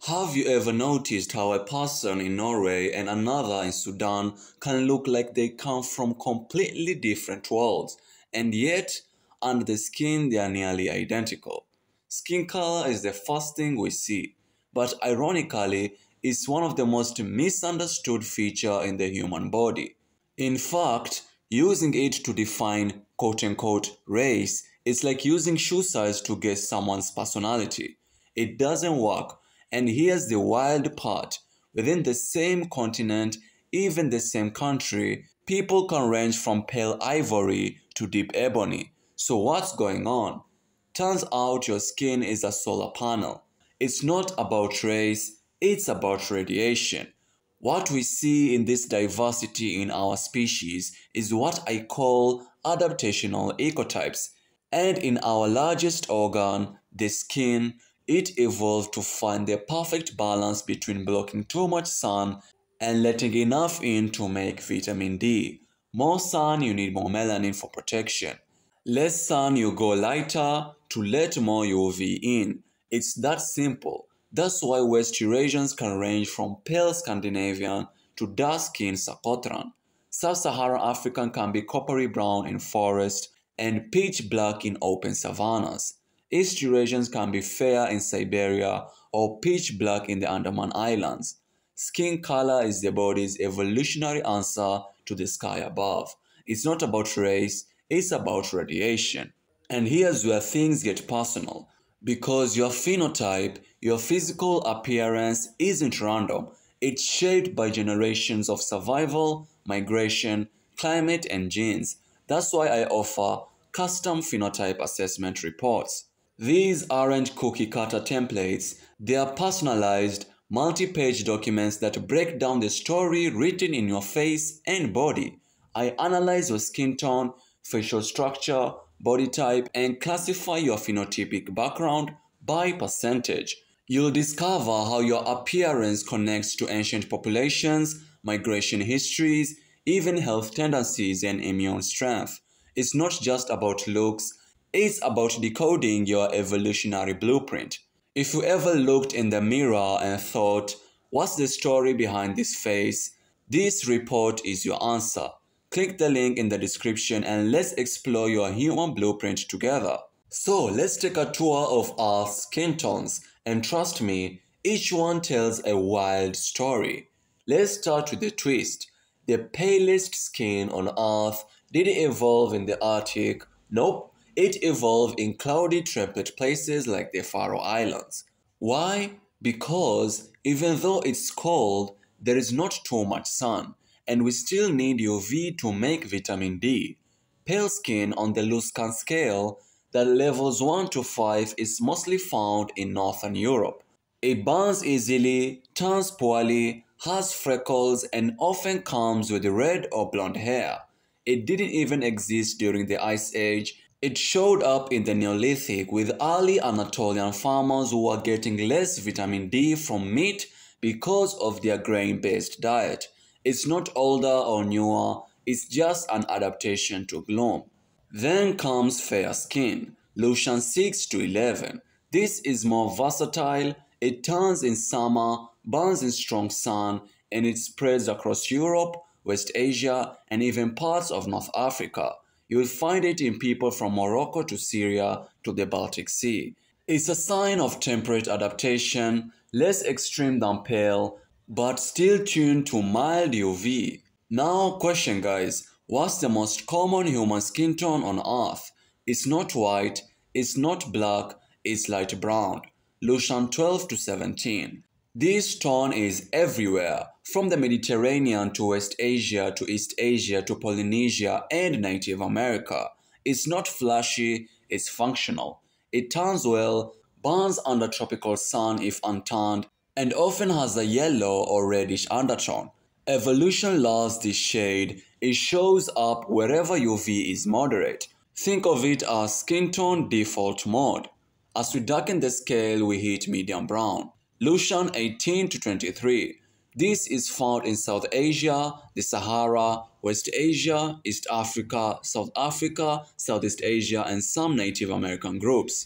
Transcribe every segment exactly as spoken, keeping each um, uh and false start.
Have you ever noticed how a person in Norway and another in Sudan can look like they come from completely different worlds, and yet under the skin they are nearly identical? Skin color is the first thing we see, but ironically, it's one of the most misunderstood features in the human body. In fact, using it to define quote-unquote race is like using shoe size to guess someone's personality. It doesn't work. And here's the wild part. Within the same continent, even the same country, people can range from pale ivory to deep ebony. So what's going on? Turns out your skin is a solar panel. It's not about race, it's about radiation. What we see in this diversity in our species is what I call adaptational ecotypes. And in our largest organ, the skin, it evolved to find the perfect balance between blocking too much sun and letting enough in to make vitamin D. More sun, you need more melanin for protection. Less sun, you go lighter to let more U V in. It's that simple. That's why West Eurasians can range from pale Scandinavian to dark-skinned Socotra. Sub-Saharan African can be coppery brown in forest and pitch black in open savannas. East Eurasians can be fair in Siberia or pitch black in the Andaman Islands. Skin color is the body's evolutionary answer to the sky above. It's not about race, it's about radiation. And here's where things get personal. Because your phenotype, your physical appearance, isn't random. It's shaped by generations of survival, migration, climate, and genes. That's why I offer custom phenotype assessment reports. These aren't cookie-cutter templates, they are personalized, multi-page documents that break down the story written in your face and body. I analyze your skin tone, facial structure, body type, and classify your phenotypic background by percentage. You'll discover how your appearance connects to ancient populations, migration histories, even health tendencies and immune strength. It's not just about looks, it's about decoding your evolutionary blueprint. If you ever looked in the mirror and thought, what's the story behind this face? This report is your answer. Click the link in the description and let's explore your human blueprint together. So let's take a tour of our skin tones, and trust me, each one tells a wild story. Let's start with the twist. The palest skin on Earth didn't evolve in the Arctic. Nope. It evolved in cloudy temperate places like the Faroe Islands. Why? Because even though it's cold, there is not too much sun, and we still need U V to make vitamin D. Pale skin on the Luskan scale, that levels one to five, is mostly found in Northern Europe. It burns easily, turns poorly, has freckles, and often comes with red or blonde hair. It didn't even exist during the Ice Age. It showed up in the Neolithic with early Anatolian farmers who were getting less vitamin D from meat because of their grain-based diet. It's not older or newer, it's just an adaptation to gloom. Then comes fair skin, Lucian six to eleven. This is more versatile, it turns in summer, burns in strong sun, and it spreads across Europe, West Asia, and even parts of North Africa. You'll find it in people from Morocco to Syria to the Baltic Sea. It's a sign of temperate adaptation, less extreme than pale, but still tuned to mild U V. Now, question guys, what's the most common human skin tone on Earth? It's not white, it's not black, it's light brown. Lucian twelve to seventeen. This tone is everywhere, from the Mediterranean to West Asia to East Asia to Polynesia and Native America. It's not flashy, it's functional. It turns well, burns under tropical sun if untanned, and often has a yellow or reddish undertone. Evolution loves this shade, it shows up wherever U V is moderate. Think of it as skin tone default mode. As we darken the scale, we hit medium brown. Lucian eighteen to twenty-three. This is found in South Asia, the Sahara, West Asia, East Africa, South Africa, Southeast Asia, and some Native American groups.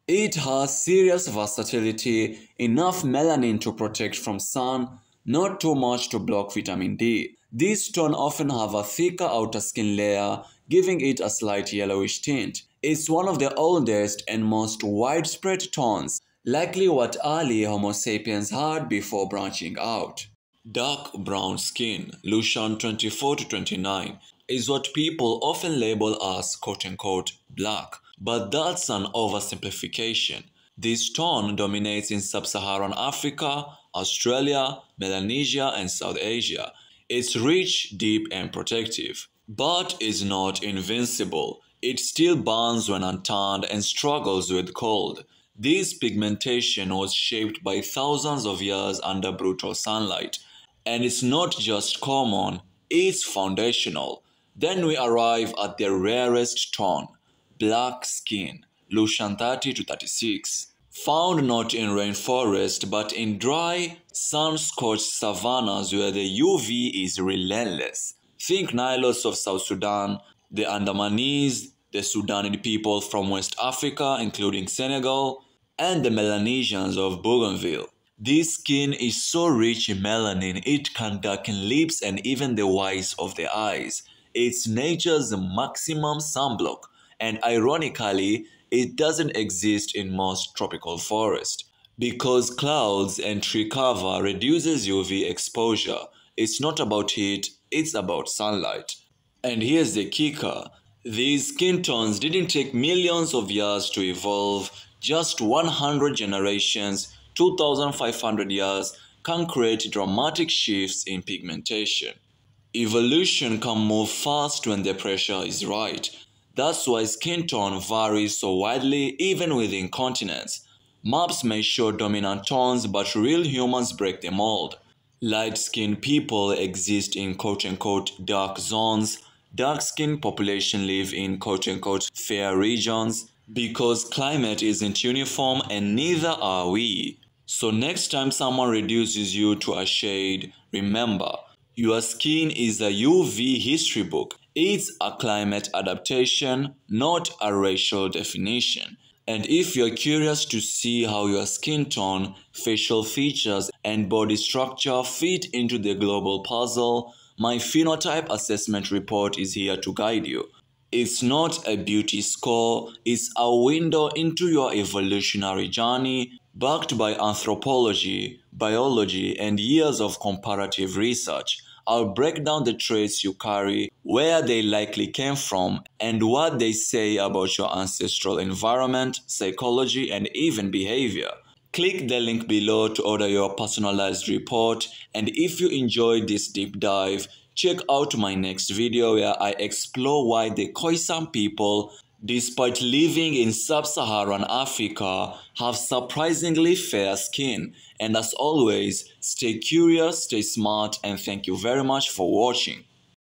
It has serious versatility, enough melanin to protect from sun, not too much to block vitamin D. These tones often have a thicker outer skin layer, giving it a slight yellowish tint. It's one of the oldest and most widespread tones, likely what early Homo sapiens had before branching out. Dark brown skin, Lucian twenty-four to twenty-nine, is what people often label as quote-unquote black, but that's an oversimplification. This tone dominates in sub-Saharan Africa, Australia, Melanesia, and South Asia. It's rich, deep, and protective, but is not invincible. It still burns when untanned and struggles with cold. This pigmentation was shaped by thousands of years under brutal sunlight, and it's not just common, it's foundational. Then we arrive at the rarest tone, black skin, Lucian thirty to thirty-six. Found not in rainforest but in dry, sun-scorched savannas where the U V is relentless. Think Nilotes of South Sudan, the Andamanese, the Sudanese people from West Africa including Senegal, and the Melanesians of Bougainville. This skin is so rich in melanin it can darken lips and even the whites of the eyes. It's nature's maximum sunblock, and ironically, it doesn't exist in most tropical forests. Because clouds and tree cover reduces U V exposure, it's not about heat, it's about sunlight. And here's the kicker. These skin tones didn't take millions of years to evolve, just one hundred generations, two thousand five hundred years, can create dramatic shifts in pigmentation. Evolution can move fast when the pressure is right. That's why skin tone varies so widely even within continents. Maps may show dominant tones, but real humans break the mold. Light-skinned people exist in quote-unquote dark zones. Dark-skinned population live in quote-unquote fair regions because climate isn't uniform and neither are we. So next time someone reduces you to a shade, remember, your skin is a U V history book. It's a climate adaptation, not a racial definition. And if you're curious to see how your skin tone, facial features, and body structure fit into the global puzzle, my phenotype assessment report is here to guide you. It's not a beauty score, it's a window into your evolutionary journey, backed by anthropology, biology, and years of comparative research. I'll break down the traits you carry, where they likely came from, and what they say about your ancestral environment, psychology, and even behavior. Click the link below to order your personalized report, and if you enjoyed this deep dive, check out my next video where I explore why the Khoisan people, despite living in sub-Saharan Africa, have surprisingly fair skin. And as always, stay curious, stay smart, and thank you very much for watching.